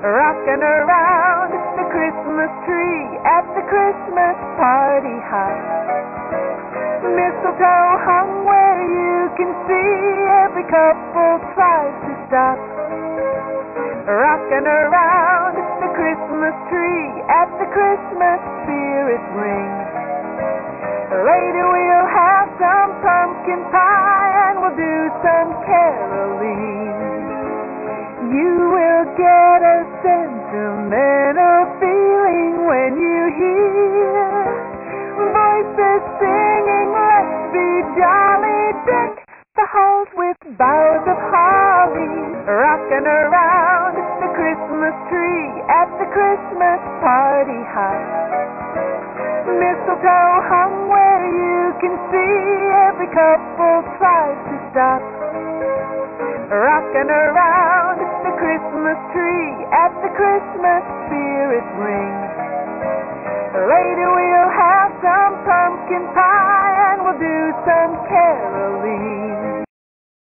rocking around the Christmas tree at the Christmas party hop. Mistletoe hung where you can see, every couple tries to stop. Rocking around the Christmas tree at the Christmas spirit ring. Later we'll have some pumpkin pie and we'll do some caroling. You will get a sentimental feeling when you hear voices singing, let's be jolly, deck the halls with boughs of holly. Rocking around the Christmas tree at the Christmas party hop. Mistletoe hung where you can see, every couple tries to stop. Rocking around the Christmas tree at the Christmas spirit ring. Later we'll have some pumpkin pie and we'll do some caroling.